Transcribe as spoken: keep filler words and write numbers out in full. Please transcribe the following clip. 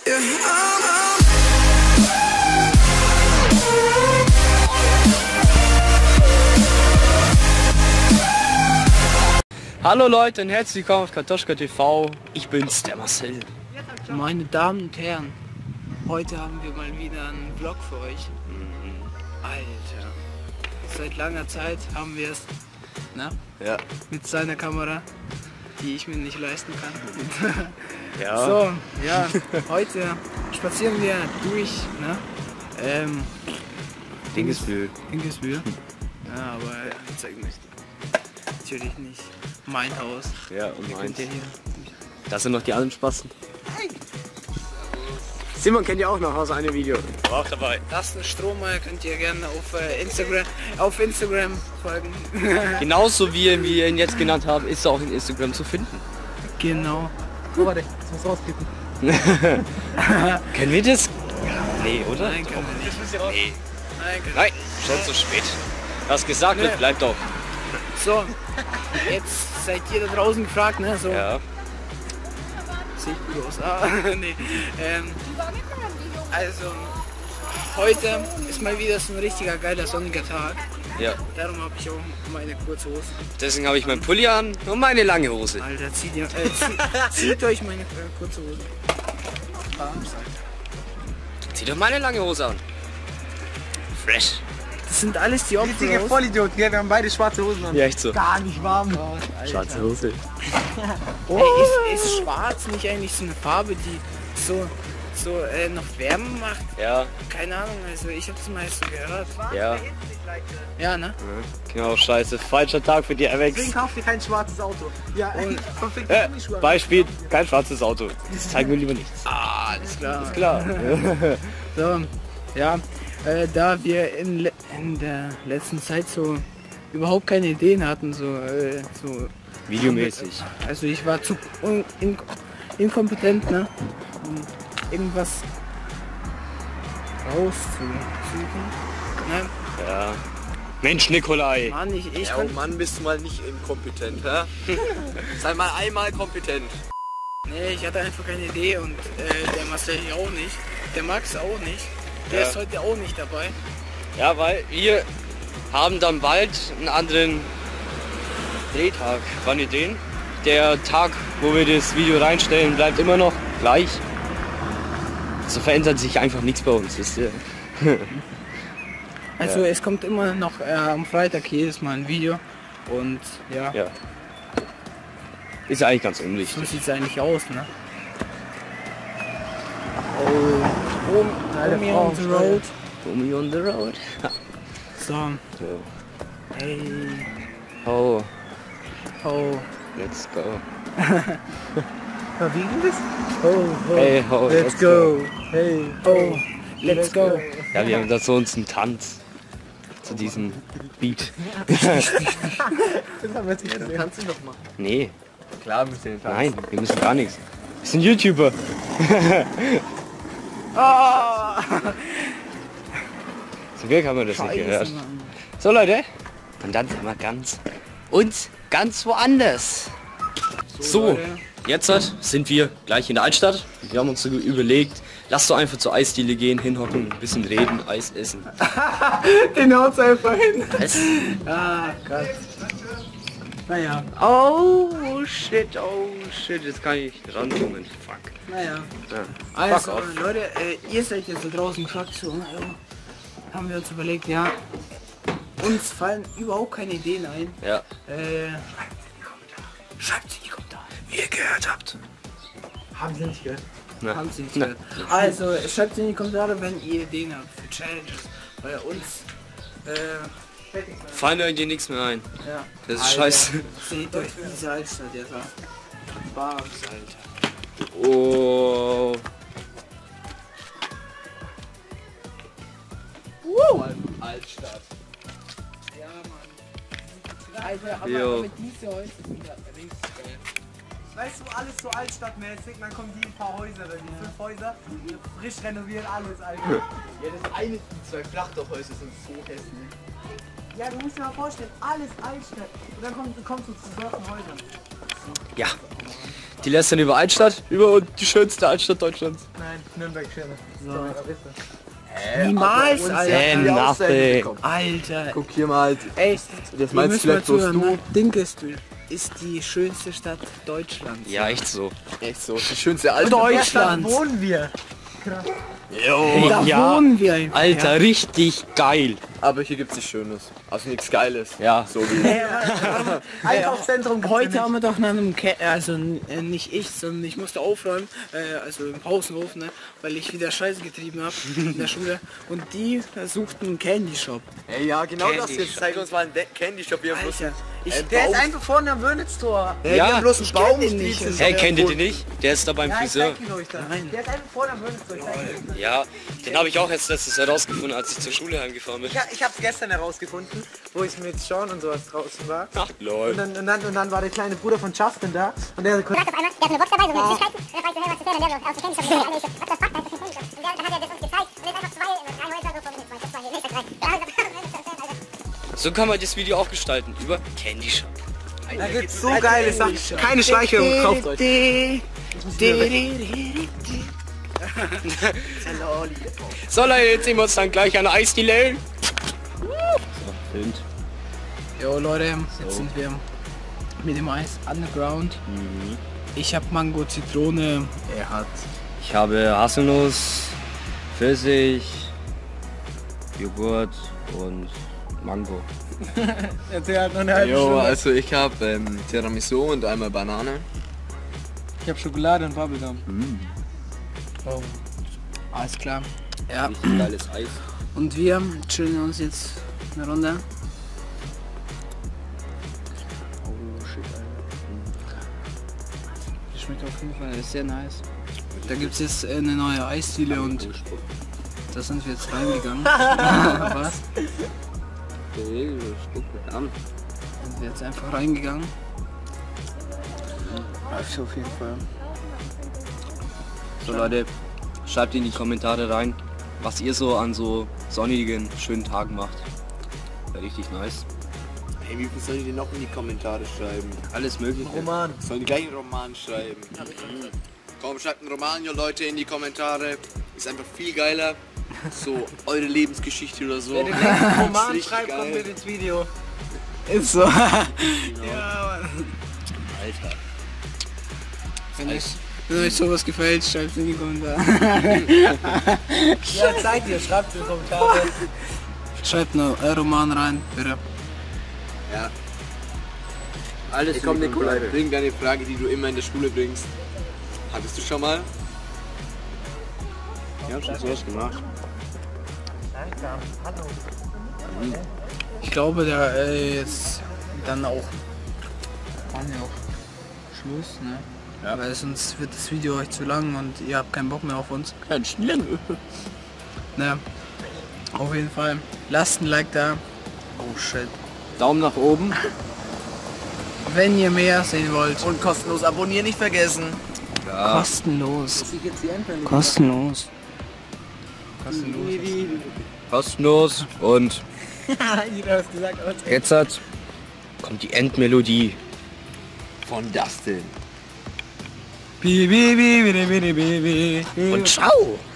Hallo Leute und herzlich willkommen auf Kartoschka T V. Ich bin's, der Marcel. Meine Damen und Herren, heute haben wir mal wieder einen Vlog für euch. Alter, seit langer Zeit haben wir es, ne? Ja. Mit seiner Kamera, die ich mir nicht leisten kann. Ja. So, ja, heute spazieren wir durch, ne? Ähm, Dingesbühl. Dingesbühl. Ja, aber ich zeig mich natürlich nicht mein Haus. Ja, und meins. Könnt ihr hier. Das sind noch die anderen Spasten. Simon kennt ja auch noch aus einem Video. War auch dabei. Das ist ein Stromer, könnt ihr gerne auf äh, Instagram auf Instagram folgen. Genauso wie wir ihn jetzt genannt haben, ist er auch in Instagram zu finden. Genau. Oh, warte, das muss rauskippen. Können wir das? Nee, oder? Nein, können wir nicht. Nee. Nein, können Nein, schon zu spät. Was gesagt wird, Nee. bleibt auch. So, jetzt seid ihr da draußen gefragt, ne? So, Ja. sehe ich gut aus. Ah, nee. Ähm, also, heute ist mal wieder so ein richtiger geiler sonniger Tag. Ja. Darum habe ich auch meine kurze Hose. Deswegen habe ich meinen Pulli an und meine lange Hose. Alter, zieht, ihr, äh, zieht, zieht euch meine äh, kurze Hose. Zieh doch meine lange Hose an. Fresh. Das sind alles die Richtige Opfer. Vollidioten, wir haben beide schwarze Hosen an. Ja, echt so. Gar nicht warm. Schwarze Hose. Ey, ist, ist schwarz nicht eigentlich so eine Farbe, die so, so äh, noch Wärme macht? Ja, Keine Ahnung, also ich habe es mal so gehört. ja. Ja, ne? Genau, scheiße. Falscher Tag für die Deswegen Airwax. kauft ihr kein schwarzes Auto. Ja, und verfickt Äh, Gummischuhe an. Beispiel, kein schwarzes Auto. Das zeigen wir lieber nichts. Ah, alles klar. Ist klar. So, ja, äh, da wir in, le in der letzten Zeit so überhaupt keine Ideen hatten, so, äh, so Videomäßig. also ich war zu un in inkompetent, ne, um irgendwas rauszusuchen. Ne? Ja. Mensch, Nikolai. Mann, ich, ich Ja, oh konnte, Mann, bist du mal nicht inkompetent, hä? Sei mal einmal kompetent. nee, ich hatte einfach keine Idee und äh, der Marcel auch nicht, der Max auch nicht, der Ja. ist heute auch nicht dabei. Ja, weil wir haben dann bald einen anderen Drehtag. Wann ihr den? Der Tag, wo wir das Video reinstellen, bleibt immer noch gleich. So verändert sich einfach nichts bei uns, wisst ihr? Also es kommt immer noch äh, am Freitag jedes Mal ein Video und ja, Ja. Ist ja eigentlich ganz so unwichtig. sieht es eigentlich aus, ne? Oh, home, home on the road. Homie on the road. So, So. hey, Oh, oh, let's go. Ja, wie ging das? oh, oh, Hey, ho, let's go. Hey. Oh, let's go. Ja, wir haben da so uns einen Tanz zu diesem Beat. Das haben wir jetzt nicht Ja, dann gesehen. kannst du doch mal. Nee, Klar, müsst ihr den tanzen. nein, wir müssen gar nichts. Wir sind YouTuber. Ah, Zum Glück haben wir das nicht gehört. Scheiße, Mann. So Leute, und dann sind wir ganz uns ganz woanders. So, Leute. jetzt sind wir gleich in der Altstadt. Wir haben uns so überlegt, lass doch einfach zur Eisdiele gehen, hinhocken, ein bisschen reden, Eis essen. Den haut's einfach hin. Was? Ah, Gott. Naja, Oh shit, oh shit, jetzt kann ich nicht rankommen. Fuck. naja. Ja. Also, off. Leute, äh, ihr seid jetzt da draußen gefragt, so, ja, haben wir uns überlegt, ja, uns fallen überhaupt keine Ideen ein. Ja. Äh, schreibt sie in die Kommentare, wie ihr gehört habt. Haben sie nicht gehört. Na. Haben sie nicht Na. gehört. Also, schreibt sie in die Kommentare, wenn ihr Ideen habt für Challenges. Bei uns, äh, Fallen euch dir nichts mehr ein. ja. Das ist Alter, scheiße. Seht euch diese Altstadt jetzt an. Bams, Alter. Oh. Altstadt. Ja, Mann. Alter, aber, Jo. aber diese Häuser sind da richtig geil. Weißt du, alles so altstadtmäßig, dann kommen die ein paar Häuser, da die fünf Häuser, frisch renoviert, alles, Alter. Ja, das eine, die zwei Flachdachhäuser sind so hässlich. Ja, du musst dir mal vorstellen, alles Altstadt. Und dann kommst, kommst du zu solchen Häusern. Ja. Die lästern über Altstadt, über die schönste Altstadt Deutschlands. Nein, Nürnberg schöner. So. Niemals, Alter. Äh, nothing. Alter. Guck hier mal. Ey, Das ihr meinst müsst du mal vielleicht bloß zuhören, du? ne? Dinkelsbühl ist die schönste Stadt Deutschlands. Ja, echt so. Echt so. Die schönste alte. Deutschland. Da wohnen wir. Jo, Da ja. wohnen wir einfach. Alter, richtig geil. Aber hier gibt's nichts Schönes. Also nichts Geiles. Ja. So wie. Einkaufszentrum gibt's Heute nicht. haben wir doch nach einem Ke also äh, nicht ich, sondern ich musste aufräumen, äh, also im Pausenhof, ne, weil ich wieder Scheiße getrieben habe in der Schule. Und die äh, suchten einen Candy Shop. Ey, ja, genau das Candy jetzt. Zeig uns mal einen De- Candy Shop. Wir haben bloß Alter, ich, einen Der ist Baum- einfach vorne am Wörnitztor. Ey, Ja, wir haben bloß einen ich kenn Baum. den nicht. Hey, kennt ihr den nicht? Der ist da beim Ja, ich Friseur. zeig ihn euch da. Der ist einfach vorne am Wörnitztor. Ich zeig ihn. Ja, den habe ich auch jetzt letztes herausgefunden, als ich zur Schule heimgefahren bin. Ich, ich hab's gestern herausgefunden, wo ich mit Sean und sowas draußen war. Ach, lol. Und dann, und, dann, und dann war der kleine Bruder von Justin da und der Du sagst auf einmal, der hat eine Box dabei, so mit Süßigkeiten, und dann fragst du, hey, was ist der denn, der so aus dem Candy Shop ist? Ich so, was das packt, das ist ein Candy Shop. Und der, dann hat er das uns gezeigt, und jetzt einfach zwei, drei Häuser, so, von zwei, zwei, hier, nächste drei. Ja, also, So kann man das Video auch gestalten, über Candy Shop. da gibt's so geile Sachen. Keine Schleichwerbung, kauft euch. So Leute, jetzt sehen wir uns dann gleich an der Eisdiele. So, filmt. Jo Leute, jetzt sind wir mit dem Eis Underground. Ich habe Mango Zitrone, er hat Ich habe Haselnuss, Pfirsich, Joghurt und Mango. Erzähl halt noch eine halbe Jo, Stunde. also ich habe ähm, Tiramisu und einmal Banane. Ich hab Schokolade und Bubblegum. oh, alles klar. Ja, Richtig geiles Eis. und wir chillen uns jetzt eine Runde. Oh shit, Das schmeckt auf jeden Fall sehr nice. Da gibt es jetzt eine neue Eisdiele und da sind wir jetzt reingegangen. Was? Okay, spuck mich an. Sind wir jetzt einfach reingegangen. Läuft auf jeden Fall. So Leute, schreibt in die Kommentare rein, was ihr so an so sonnigen, schönen Tagen macht. Wäre richtig nice. Hey, wie viel sollen die denn noch in die Kommentare schreiben? Alles mögliche. Roman. Sollen die gleich einen Roman schreiben? Komm, schreibt einen Roman, ihr Leute, in die Kommentare. Ist einfach viel geiler. So, eure Lebensgeschichte oder so. Wer den nächsten Roman richtig schreibt, kommt geil. mit ins Video. Ist so. Alter. Wenn euch, wenn euch sowas gefällt, schreibt es in die Kommentare. Ja, zeigt ihr, schreibt in die Kommentare. Schreibt einen äh, Roman rein, bitte. Ja. Alles Hey, komm, in die Nikola, Kommentare. bring deine Frage, die du immer in der Schule bringst. Hattest du schon mal? Ich hab schon sowas gemacht. Ich glaube, da äh, jetzt dann auch, machen wir auch Schluss, ne? Ja. Weil sonst wird das Video euch zu lang und ihr habt keinen Bock mehr auf uns. Ganz schnell. Ne? Auf jeden Fall. Lasst ein Like da. Oh shit. Daumen nach oben. Wenn ihr mehr sehen wollt. Und kostenlos abonnieren nicht vergessen. Ja. Kostenlos. Kostenlos. Kostenlos. Kostenlos. Und Jeder hat gesagt, aber jetzt hat, kommt die Endmelodie. Von Dustin. Bi, bi, bi, bi, bi, bi, bi, bi. Und ciao.